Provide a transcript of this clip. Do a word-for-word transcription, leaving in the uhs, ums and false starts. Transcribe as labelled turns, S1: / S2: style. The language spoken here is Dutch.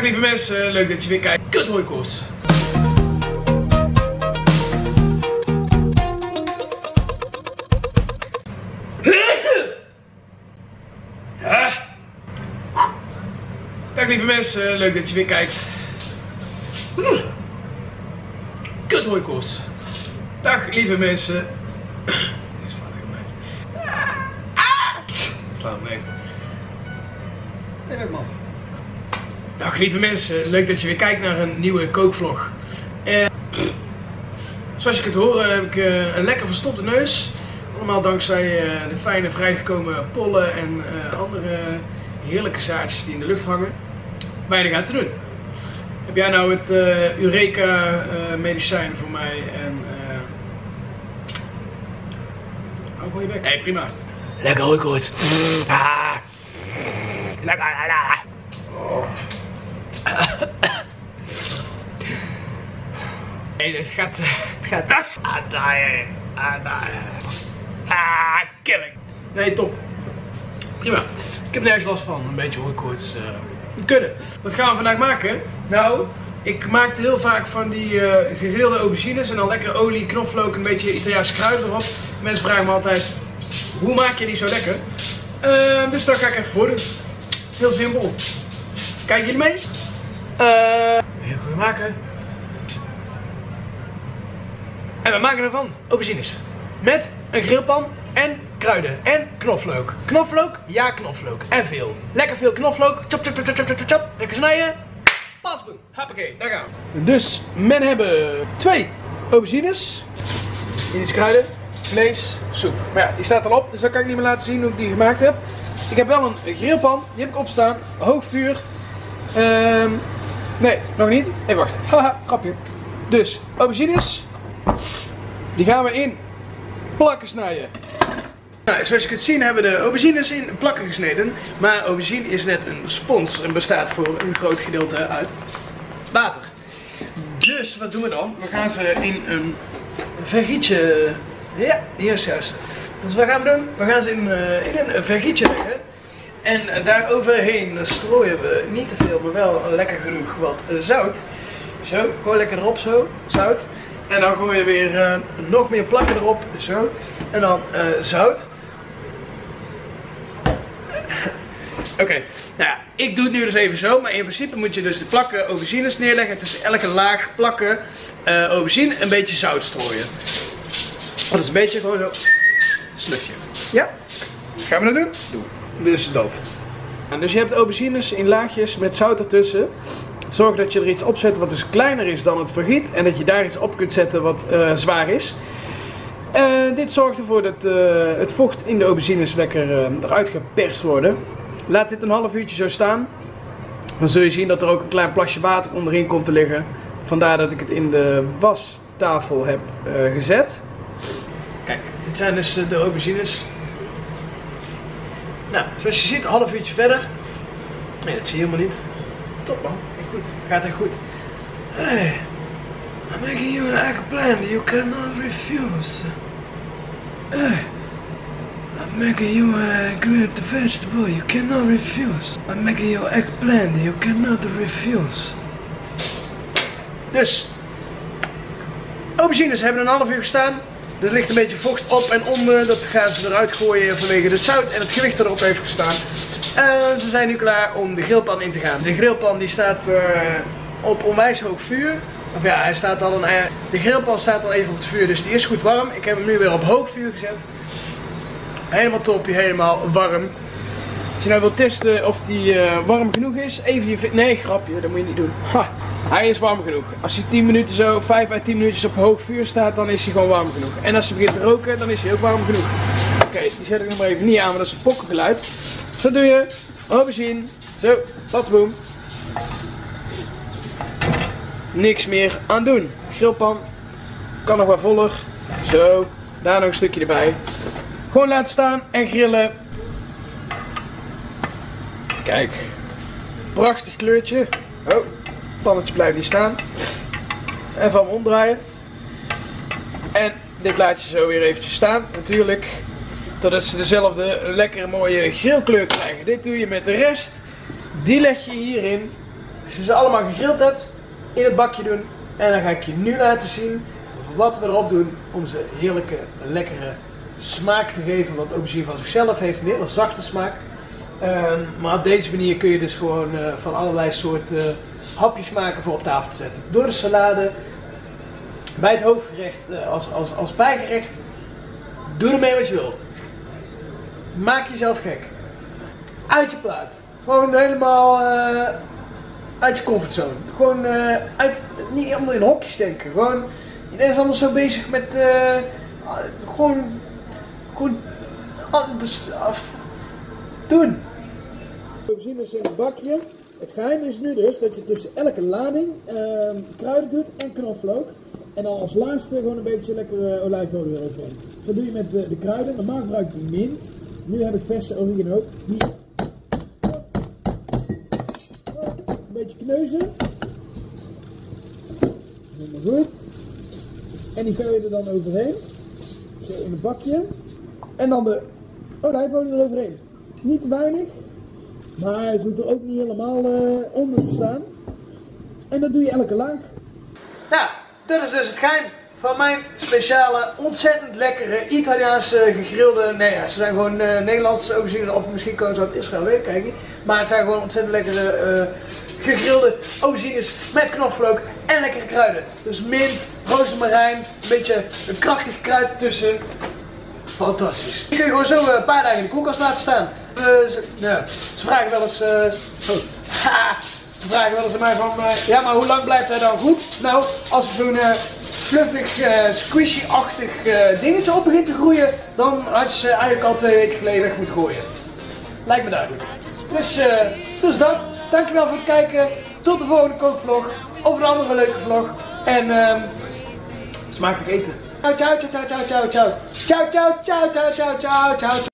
S1: Dag lieve mensen, leuk dat je weer kijkt. Kut hooikoorts. Ja. Dag lieve mensen, leuk dat je weer kijkt. Kut hooikoorts. Dag lieve mensen. Dit slaat heel nice. Slaat nice. Nee, man. Dag lieve mensen, leuk dat je weer kijkt naar een nieuwe kookvlog. En, zoals je kunt horen heb ik uh, een lekker verstopte neus. Allemaal dankzij uh, de fijne vrijgekomen pollen en uh, andere heerlijke zaadjes die in de lucht hangen. Weinig aan te doen. Heb jij nou het uh, Eureka uh, medicijn voor mij en uh... hou gewoon je bek. Hey, prima. Lekker hooikoorts. Ah. Lekker. Oh. Nee, het gaat, het gaat. Aandaaien, aandaaien. Ah, killing. Nee, top. Prima. Ik heb nergens last van. Een beetje hooikoorts. Uh, moet kunnen. Wat gaan we vandaag maken? Nou, ik maakte heel vaak van die uh, gegrilde aubergines en dan lekker olie, knoflook, een beetje Italiaanse kruiden erop. Mensen vragen me altijd, hoe maak je die zo lekker? Uh, dus dat ga ik even voordoen. Heel simpel. Kijken jullie mee? Uh, heel goed maken. En we maken ervan aubergines. Met een grillpan en kruiden en knoflook. Knoflook? Ja, knoflook. En veel. Lekker veel knoflook. Chop, chop, chop, chop, chop, chop. Lekker snijden. Pasboom. Hoppakee, daar gaan we. Dus, men hebben twee aubergines. Indische kruiden, vlees, soep. Maar ja, die staat al op, dus dat kan ik niet meer laten zien hoe ik die gemaakt heb. Ik heb wel een grillpan, die heb ik opstaan. Hoog vuur. Um, nee, nog niet. Even wacht. Haha, grapje. Dus, aubergines. Die gaan we in plakken snijden. Nou, zoals je kunt zien hebben we de aubergines in plakken gesneden. Maar aubergine is net een spons en bestaat voor een groot gedeelte uit water. Dus, wat doen we dan? We gaan ze in een vergietje. Ja, hier is het juist. Dus wat gaan we doen? We gaan ze in, uh, in een vergietje leggen. En daar overheen strooien we niet te veel, maar wel lekker genoeg wat zout. Zo, gewoon lekker erop zo, zout. En dan gooi je weer uh, nog meer plakken erop, zo. En dan uh, zout. Oké, okay. Nou ja, ik doe het nu dus even zo, maar in principe moet je dus de plakken aubergines neerleggen. Tussen elke laag plakken uh, aubergine een beetje zout strooien. Dat is een beetje gewoon zo, snufje. Ja? Gaan we dat doen? Doen. Dus dat. Dus je hebt aubergines in laagjes met zout ertussen. Zorg dat je er iets op zet wat dus kleiner is dan het vergiet. En dat je daar iets op kunt zetten wat uh, zwaar is. Uh, dit zorgt ervoor dat uh, het vocht in de aubergines lekker uh, eruit geperst worden. Laat dit een half uurtje zo staan. Dan zul je zien dat er ook een klein plasje water onderin komt te liggen. Vandaar dat ik het in de wastafel heb uh, gezet. Kijk, dit zijn dus uh, de aubergines. Nou, zoals je ziet, een half uurtje verder. Nee, dat zie je helemaal niet. Top man, echt goed. Gaat echt goed. Hey, I'm making you an eggplant you cannot refuse. Hey, I'm making you a grilled vegetable you cannot refuse. I'm making you an eggplant you cannot refuse. Dus, aubergines hebben een half uur gestaan. Er ligt een beetje vocht op en onder, dat gaan ze eruit gooien vanwege de zout en het gewicht erop heeft gestaan. En ze zijn nu klaar om de grillpan in te gaan. De grillpan die staat uh, op onwijs hoog vuur. Of ja, hij staat al een, uh, de grillpan staat al even op het vuur, dus die is goed warm. Ik heb hem nu weer op hoog vuur gezet. Helemaal topje, helemaal warm. Als je nou wilt testen of die uh, warm genoeg is, even je... Nee, grapje, dat moet je niet doen. Ha, hij is warm genoeg. Als hij tien minuten zo, vijf à tien minuutjes op hoog vuur staat, dan is hij gewoon warm genoeg. En als hij begint te roken, dan is hij ook warm genoeg. Oké, okay, die zet ik nog maar even niet aan, maar dat is een pokkengeluid. Zo doe je. Aubergine. Zo, patsboom. Niks meer aan doen. Grillpan kan nog wat voller. Zo, daar nog een stukje erbij. Gewoon laten staan en grillen. Kijk, prachtig kleurtje. Oh, het pannetje blijft niet staan. Even aan omdraaien. En dit laat je zo weer eventjes staan, natuurlijk. Totdat ze dezelfde lekkere mooie grillkleur krijgen. Dit doe je met de rest. Die leg je hierin. Als je ze allemaal gegrild hebt, in het bakje doen. En dan ga ik je nu laten zien wat we erop doen om ze heerlijke, lekkere smaak te geven. Want aubergine van zichzelf heeft een hele zachte smaak. Um, maar op deze manier kun je dus gewoon uh, van allerlei soorten uh, hapjes maken voor op tafel te zetten. Door de salade, bij het hoofdgerecht, uh, als, als, als bijgerecht. Doe ermee wat je wil. Maak jezelf gek. Uit je plaat. Gewoon helemaal uh, uit je comfortzone. Gewoon uh, uit, niet allemaal in hokjes denken. Gewoon, iedereen is allemaal zo bezig met uh, gewoon, gewoon anders af. Doen. Aubergines in een bakje. Het geheim is nu dus dat je tussen elke lading uh, kruiden doet en knoflook. En dan als laatste gewoon een beetje lekkere olijfolie eroverheen. Zo doe je met de, de kruiden. Normaal gebruik ik mint. Nu heb ik verse oregano. Die een beetje kneuzen. Helemaal goed. En die gooi je er dan overheen. Zo in een bakje. En dan de olijfolie eroverheen. Niet te weinig. Maar het moet er ook niet helemaal uh, onder te staan. En dat doe je elke laag. Nou, dat is dus het geheim van mijn speciale, ontzettend lekkere Italiaanse gegrilde. Nee, ja, ze zijn gewoon uh, Nederlandse aubergines, of misschien komen ze uit Israël, weet ik eigenlijk niet. Maar het zijn gewoon ontzettend lekkere uh, gegrilde aubergines met knoflook en lekkere kruiden. Dus mint, rozemarijn, een beetje een krachtig kruid ertussen. Fantastisch. Die kun je gewoon zo uh, een paar dagen in de koelkast laten staan. Uh, ze, ja, ze vragen wel eens, uh, oh, ha, ze vragen wel eens aan mij van, uh, ja maar hoe lang blijft hij dan goed? Nou, als er zo'n uh, fluffig, uh, squishy-achtig uh, dingetje op begint te groeien, dan had je ze eigenlijk al twee weken geleden weg moeten gooien. Lijkt me duidelijk. Dus, uh, dus dat. Dankjewel voor het kijken. Tot de volgende kookvlog. Of een andere leuke vlog. En uh, smakelijk eten. Ciao, ciao, ciao, ciao, ciao, ciao. Ciao, ciao, ciao, ciao, ciao, ciao, ciao.